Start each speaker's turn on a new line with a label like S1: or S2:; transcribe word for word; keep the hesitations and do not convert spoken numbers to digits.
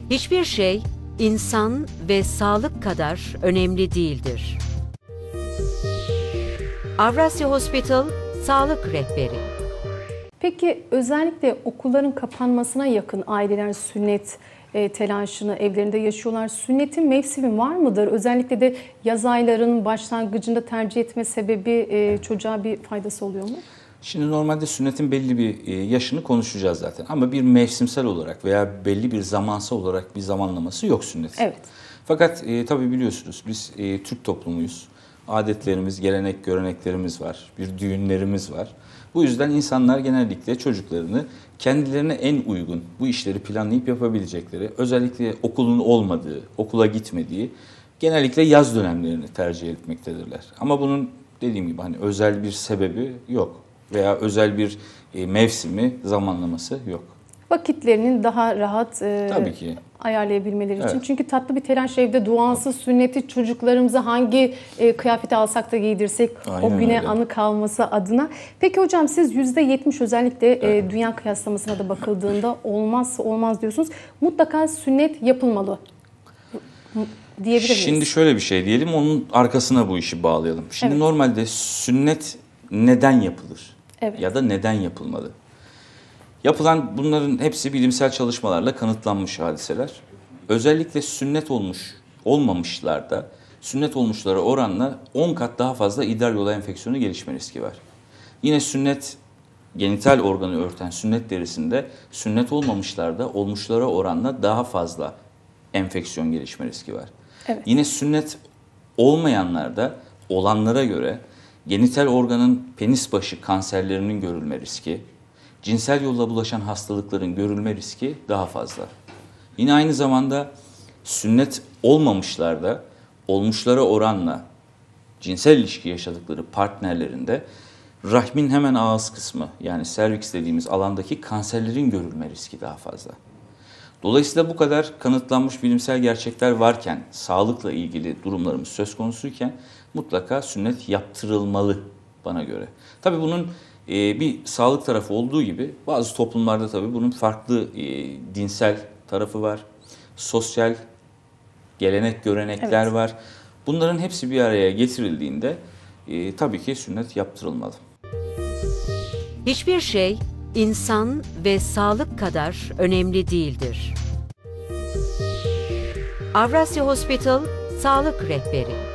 S1: Hiçbir şey insan ve sağlık kadar önemli değildir. Avrasya Hospital Sağlık Rehberi.
S2: Peki özellikle okulların kapanmasına yakın aileler sünnet e, telaşını evlerinde yaşıyorlar. Sünnetin mevsimi var mıdır? Özellikle de yaz aylarının başlangıcında tercih etme sebebi e, çocuğa bir faydası oluyor mu?
S3: Şimdi normalde sünnetin belli bir yaşını konuşacağız zaten. Ama bir mevsimsel olarak veya belli bir zamansal olarak bir zamanlaması yok sünnetin.
S2: Evet.
S3: Fakat e, tabii biliyorsunuz biz e, Türk toplumuyuz. Adetlerimiz, gelenek, göreneklerimiz var. Bir düğünlerimiz var. Bu yüzden insanlar genellikle çocuklarını kendilerine en uygun bu işleri planlayıp yapabilecekleri, özellikle okulun olmadığı, okula gitmediği genellikle yaz dönemlerini tercih etmektedirler. Ama bunun dediğim gibi hani özel bir sebebi yok veya özel bir e, mevsimi, zamanlaması yok.
S2: Vakitlerinin daha rahat e,
S3: Tabii ki.
S2: ayarlayabilmeleri için.
S3: Evet.
S2: Çünkü tatlı bir telaş evde duansız sünneti çocuklarımıza hangi e, kıyafeti alsak da giydirsek
S3: Aynen
S2: o güne
S3: öyle.
S2: anı kalması adına. Peki hocam siz yüzde yetmiş özellikle
S3: Evet.
S2: e, dünya kıyaslamasına da bakıldığında olmazsa olmaz diyorsunuz. Mutlaka sünnet yapılmalı diyebilir miyiz?
S3: Şimdi şöyle bir şey diyelim, onun arkasına bu işi bağlayalım. Şimdi
S2: Evet.
S3: normalde sünnet neden yapılır?
S2: Evet.
S3: Ya da neden yapılmalı? Yapılan bunların hepsi bilimsel çalışmalarla kanıtlanmış hadiseler. Özellikle sünnet olmuş olmamışlarda sünnet olmuşlara oranla on kat daha fazla idrar yolu enfeksiyonu gelişme riski var. Yine sünnet genital organı örten sünnet derisinde sünnet olmamışlarda olmuşlara oranla daha fazla enfeksiyon gelişme riski var.
S2: Evet.
S3: Yine sünnet olmayanlarda olanlara göre genital organın penis başı kanserlerinin görülme riski, cinsel yolla bulaşan hastalıkların görülme riski daha fazla. Yine aynı zamanda sünnet olmamışlarda olmuşlara oranla cinsel ilişki yaşadıkları partnerlerinde rahmin hemen ağız kısmı yani serviks dediğimiz alandaki kanserlerin görülme riski daha fazla. Dolayısıyla bu kadar kanıtlanmış bilimsel gerçekler varken, sağlıkla ilgili durumlarımız söz konusuyken mutlaka sünnet yaptırılmalı bana göre. Tabii bunun e, bir sağlık tarafı olduğu gibi bazı toplumlarda tabii bunun farklı e, dinsel tarafı var, sosyal gelenek, görenekler
S2: Evet.
S3: var. Bunların hepsi bir araya getirildiğinde e, tabii ki sünnet yaptırılmalı.
S1: Hiçbir şey insan ve sağlık kadar önemli değildir. Avrasya Hospital Sağlık Rehberi.